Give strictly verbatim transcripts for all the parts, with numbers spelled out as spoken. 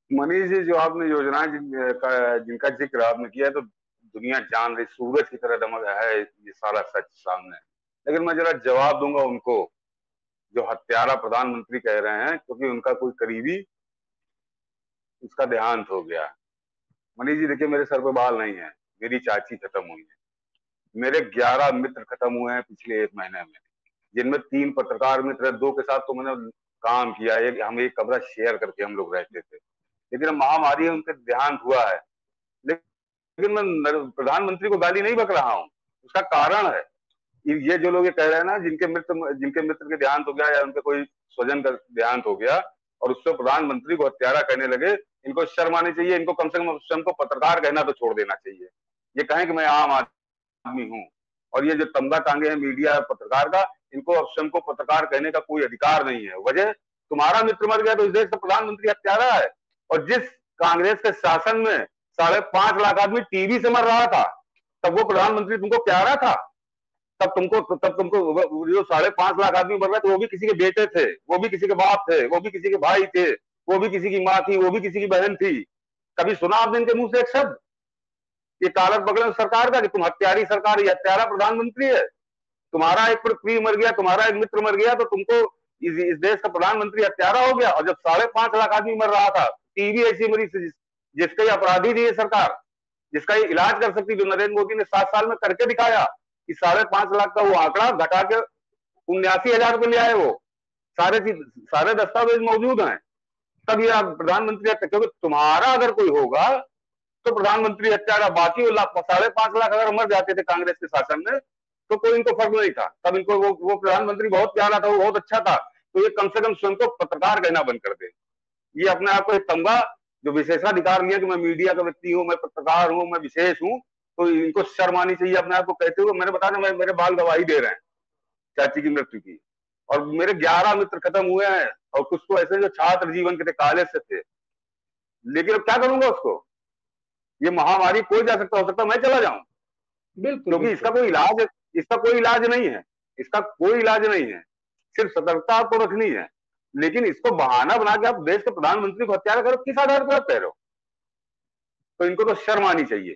मनीष जी, जो आपने योजनाएं जिन, का, जिनका जिक्र आपने किया है, तो दुनिया जान रही, सूरज की तरह दमक है ये सारा सच सामने। लेकिन मैं जरा जवाब दूंगा उनको जो हत्यारा प्रधानमंत्री कह रहे हैं, क्योंकि उनका कोई करीबी उसका देहांत हो गया। मनीष जी देखिए, मेरे सर पे बाल नहीं है, मेरी चाची खत्म हुई है, मेरे ग्यारह मित्र खत्म हुए हैं पिछले एक महीने में, जिनमें तीन पत्रकार मित्र, दो के साथ तो मैंने काम किया, एक हम एक कमरा शेयर करके हम लोग रहते थे। लेकिन महामारी है, उनके देहांत हुआ है। लेकिन मैं प्रधानमंत्री को गाली नहीं बक रहा हूं, उसका कारण है ये जो लोग ये कह रहे हैं ना, जिनके मित्र जिनके मित्र के देहांत हो गया या उनके कोई स्वजन का देहांत हो गया और उससे प्रधानमंत्री को हत्यारा कहने लगे, इनको शर्म आनी चाहिए। इनको कम से कम स्वयं को पत्रकार कहना तो छोड़ देना चाहिए। ये कहें कि मैं आम आदमी हूं, और ये जो तमगा टांगे हैं मीडिया पत्रकार का, इनको स्वयं को पत्रकार कहने का कोई अधिकार नहीं है। वजह, तुम्हारा मित्र मर गया तो इस देश का प्रधानमंत्री हत्यारा है। और जिस कांग्रेस के शासन में साढ़े पांच लाख आदमी टीबी से मर रहा था, तब वो प्रधानमंत्री तुमको प्यारा था? तब तुमको तब तुमको जो साढ़े पांच लाख आदमी मर रहे थे, वो भी किसी के बेटे थे, वो भी किसी के बाप थे, वो भी किसी के भाई थे, वो भी किसी की माँ थी, वो भी किसी की बहन थी। कभी सुना आपने इनके मुंह से एक शब्द ये कालर पकड़े सरकार का कि तुम हत्यारी सरकार, ये हत्यारा प्रधानमंत्री है? तुम्हारा एक प्रिय मर गया, तुम्हारा एक मित्र मर गया, तो तुमको इस, इस देश का प्रधानमंत्री हत्यारा हो गया। और जब साढ़े पांच लाख आदमी मर रहा था, टीबी ऐसी मरीज जिस, जिसका ये अपराधी थी ये सरकार, जिसका ये इलाज कर सकती, जो नरेंद्र मोदी ने सात साल में करके दिखाया कि साढ़े पांच लाख का वो आंकड़ा घटा के उन्यासी हजार रुपये ले आए। वो सारे सारे दस्तावेज मौजूद हैं। तब ये प्रधानमंत्री, क्योंकि तुम्हारा अगर कोई होगा तो प्रधानमंत्री हत्यारा, बाकी साढ़े पांच लाख अगर मर जाते थे कांग्रेस के शासन में तो कोई इनको फर्क नहीं था। तब इनको वो, वो प्रधानमंत्री बहुत प्यारा था, वो बहुत अच्छा था, तो ये कम से कम स्वयं को पत्रकार कहना बंद कर दे। ये अपने आप को एक तमगा जो विशेषाधिकार लिया कि मैं मीडिया का व्यक्ति हूं, मैं पत्रकार हूं, मैं विशेष हूं, तो इनको शर्म आनी चाहिए अपने आप को कहते हुए। मैंने बताया मैं, मेरे बाल गवाही दे रहे हैं चाची की मृत्यु की, और मेरे ग्यारह मित्र खत्म हुए हैं, और कुछ तो ऐसे जो छात्र जीवन के थे, कॉलेज से थे। लेकिन अब क्या करूंगा उसको? ये महामारी कोई जा सकता, हो सकता मैं चला जाऊं, बिल्कुल क्योंकि बिल्कुल। इसका कोई इलाज इसका कोई इलाज नहीं है। इसका कोई इलाज नहीं है, सिर्फ सतर्कता आपको रखनी है। लेकिन इसको बहाना बना के आप देश के प्रधानमंत्री को हत्यारा करो, किस आधार पर आप कह रहे हो? तो इनको तो शर्म आनी चाहिए।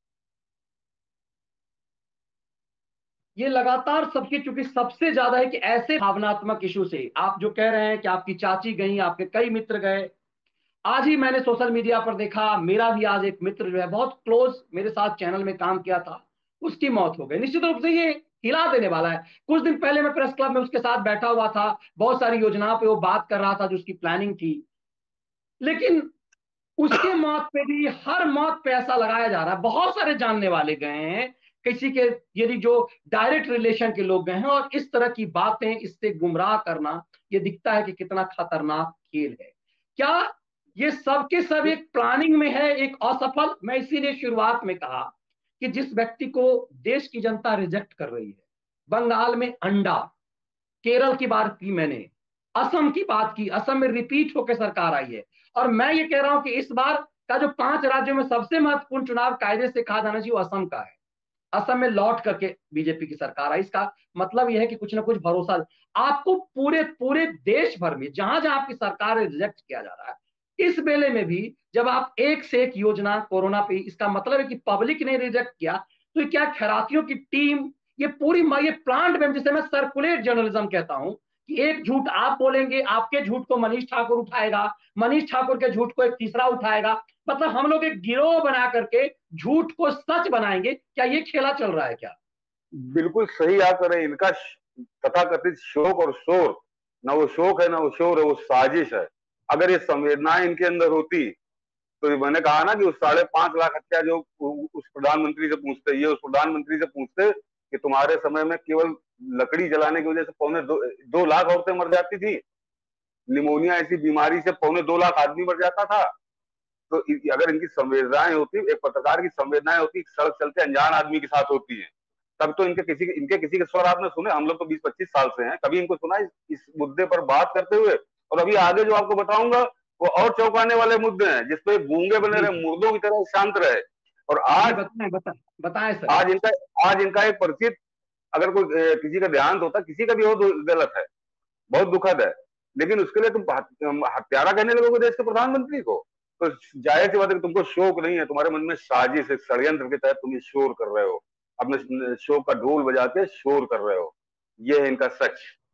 ये लगातार सबकी, चूंकि सबसे ज्यादा है कि ऐसे भावनात्मक इशू से आप जो कह रहे हैं कि आपकी चाची गई, आपके कई मित्र गए। आज ही मैंने सोशल मीडिया पर देखा, मेरा भी आज एक मित्र जो है बहुत क्लोज मेरे साथ चैनल में काम किया था, उसकी मौत हो गई। निश्चित रूप से ये हिला देने वाला है। कुछ दिन पहले मैं प्रेस क्लब में उसके साथ बैठा हुआ था, बहुत सारी योजनाओं पे वो बात कर रहा था जो उसकी प्लानिंग थी। लेकिन उसके मौत पे भी, हर मौत पे ऐसा लगाया जा रहा है, बहुत सारे जानने वाले गए हैं, किसी के यदि जो डायरेक्ट रिलेशन के लोग गए हैं, और इस तरह की बातें, इससे गुमराह करना, ये दिखता है कि कितना खतरनाक खेल है। क्या ये सब के सब एक प्लानिंग में है, एक असफल? मैं इसीलिए शुरुआत में कहा कि जिस व्यक्ति को देश की जनता रिजेक्ट कर रही है, बंगाल में अंडा, केरल की बात की मैंने, असम की बात की, असम में रिपीट होकर सरकार आई है। और मैं ये कह रहा हूं कि इस बार का जो पांच राज्यों में सबसे महत्वपूर्ण चुनाव कायदे से कहा जाना चाहिए वो असम का है। असम में लौट करके बीजेपी की सरकार आई, इसका मतलब यह है कि कुछ ना कुछ भरोसा आपको पूरे पूरे देश भर में जहां जहां आपकी सरकार रिजेक्ट किया जा रहा है। इस बेले में भी जब आप एक से एक योजना कोरोना पे, इसका मतलब है कि पब्लिक ने रिजेक्ट किया, तो क्या खैरातियों की टीम, ये पूरी ये प्लांट में, जिसे मैं सर्कुलेट जर्नलिज्म कहता हूं, कि एक झूठ आप बोलेंगे, आपके झूठ को मनीष ठाकुर उठाएगा, मनीष ठाकुर के झूठ को एक तीसरा उठाएगा, मतलब हम लोग एक गिरोह बना करके झूठ को सच बनाएंगे। क्या ये खेला चल रहा है क्या? बिल्कुल सही आप करें। इनका तथाकथित शोक और शोर, ना वो शोक है ना वो शोर है, वो साजिश है। अगर ये संवेदनाएं इनके अंदर होती तो मैंने कहा ना कि उस साढ़े पांच लाख हत्या जो उस प्रधानमंत्री से पूछते, ये उस प्रधानमंत्री से पूछते कि तुम्हारे समय में केवल लकड़ी जलाने की वजह से पौने दो, दो लाख औरतें मर जाती थी, निमोनिया ऐसी बीमारी से पौने दो लाख आदमी मर जाता था। तो अगर इनकी संवेदनाएं होती, एक पत्रकार की संवेदनाएं होती सड़क चलते अनजान आदमी के साथ होती है, तब तो इनके किसी इनके किसी के स्वर आपने सुने? हम लोग तो बीस पच्चीस साल से हैं, कभी इनको सुना इस, इस मुद्दे पर बात करते हुए? और अभी आगे जो आपको बताऊंगा वो और चौंकाने वाले मुद्दे हैं, जिसपे गूंगे बने रहे, मुर्दों की तरह शांत रहे। और जी आज बताएं, बताएं बताएं सर। आज इनका आज इनका एक परिचित, अगर कोई किसी का देहांत होता, किसी का भी हो, तो गलत है, बहुत दुखद है। लेकिन उसके लिए तुम हत्यारा कहने लगोगे देश के प्रधानमंत्री को? तो जाहिर सी बात है कि तुमको शौक नहीं है, तुम्हारे मन में साजिश है, षड्यंत्र के तहत तुम ये शोर कर रहे हो, अपने शोक का ढोल बजा के शोर कर रहे हो। ये है इनका सच।